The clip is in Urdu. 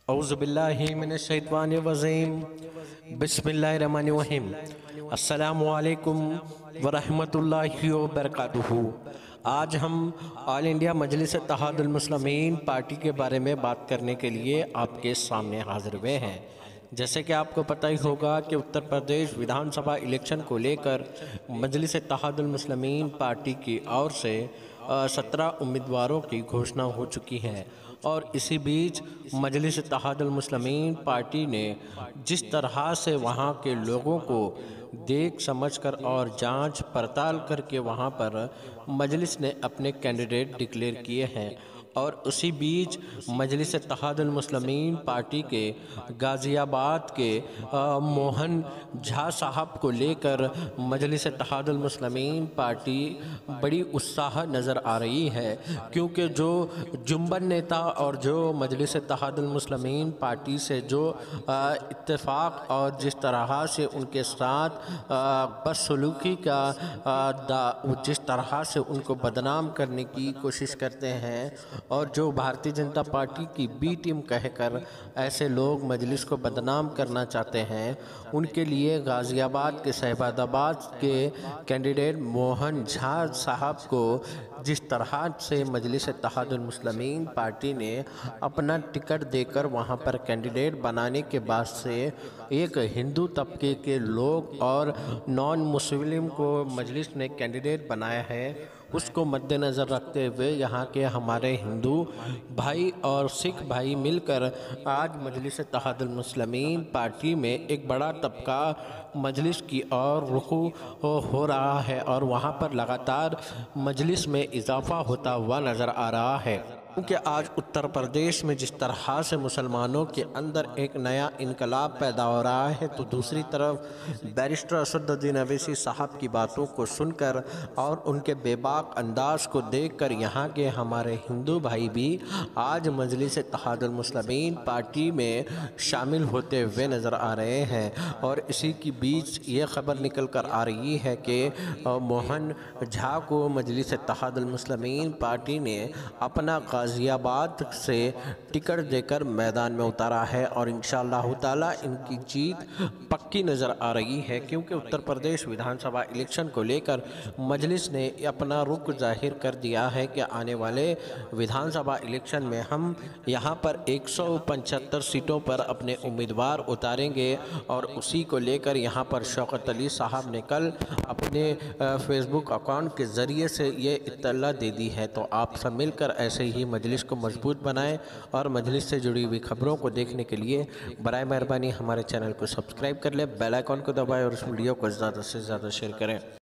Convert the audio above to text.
اعوذ باللہ من الشیطان الرجیم بسم اللہ الرحمن الرحیم السلام علیکم ورحمۃ اللہ وبرکاتہ۔ آج ہم آل انڈیا مجلس اتحاد المسلمین پارٹی کے بارے میں بات کرنے کے لیے آپ کے سامنے حاضر ہوئے ہیں۔ جیسے کہ آپ کو پتہ ہی ہوگا کہ اتر پردیش ویدھان سبھا الیکشن کو لے کر مجلس اتحاد المسلمین پارٹی کی اور سے 17 امیدواروں کی گھوشنا ہو چکی ہے، اور اسی بیچ مجلس اتحاد المسلمین پارٹی نے جس طرح سے وہاں کے لوگوں کو دیکھ سمجھ کر اور جانچ پڑتال کر کے وہاں پر مجلس نے اپنے کینڈیڈیٹ ڈکلیئر کیے ہیں، اور اسی بیچ مجلس اتحاد المسلمین پارٹی کے غازی آباد کے موہن جھا صاحب کو لے کر مجلس اتحاد المسلمین پارٹی بڑی اتساہ نظر آ رہی ہے، کیونکہ جو جنبن نیتا اور جو مجلس اتحاد المسلمین پارٹی سے جو اتفاق اور جس طرح سے ان کے ساتھ بدسلوکی کا جس طرح سے ان کو بدنام کرنے کی کوشش کرتے ہیں، اور جو بھارتی جنتا پارٹی کی بی ٹیم کہہ کر ایسے لوگ مجلس کو بدنام کرنا چاہتے ہیں، ان کے لیے غازی آباد کے شہباز آباد کے کینڈیڈیٹ موہن جھا صاحب کو جس طرح سے مجلس اتحاد المسلمین پارٹی نے اپنا ٹکٹ دے کر وہاں پر کینڈیڈیٹ بنانے کے بعد سے ایک ہندو طبقے کے لوگ اور نان مسلم کو مجلس نے کینڈیڈیٹ بنایا ہے، اس کو مد نظر رکھتے ہوئے یہاں کے ہمارے ہندو بھائی اور سکھ بھائی مل کر آج مجلس اتحاد المسلمین پارٹی میں ایک بڑا طبقہ مجلس کی اور رخو ہو رہا ہے، اور وہاں پر لگاتار مجلس میں اضافہ ہوتا ہوا نظر آ رہا ہے، کیونکہ آج اتر پردیش میں جس طرح سے مسلمانوں کے اندر ایک نیا انقلاب پیدا ہو رہا ہے، تو دوسری طرف بیرسٹر اسد الدین اویسی صاحب کی باتوں کو سن کر اور ان کے بے باک انداز کو دیکھ کر یہاں کے ہمارے ہندو بھائی بھی آج مجلس اتحاد المسلمین پارٹی میں شامل ہوتے ہوئے نظر آ رہے ہیں، اور اسی کی بیچ یہ خبر نکل کر آ رہی ہے کہ موہن جھا کو مجلس اتحاد المسلمین پارٹی نے اپنا غازی آباد سے ٹکٹ دے کر میدان میں اتارا ہے، اور انشاءاللہ تعالی ان کی جیت پکی نظر آ رہی ہے، کیونکہ اتر پردیش ویدھان سبھا الیکشن کو لے کر مجلس نے اپنا رخ ظاہر کر دیا ہے کہ آنے والے ویدھان سبھا الیکشن میں ہم یہاں پر 175 سیٹوں پر اپنے امیدوار اتاریں گے، اور اسی کو لے کر یہاں پر شوکت علی صاحب نے کل اپنے فیس بک اکاؤنٹ کے ذریعے سے یہ اطلاع دے دی ہے۔ تو آپ سب مل کر ایسے ہی مجلس کو مضبوط بنائیں، اور مجلس سے جڑی ہوئی خبروں کو دیکھنے کے لیے برائے مہربانی ہمارے چینل کو سبسکرائب کر لیں، بیل آئیکن کو دبائیں اور اس ویڈیو کو زیادہ سے زیادہ شیئر کریں۔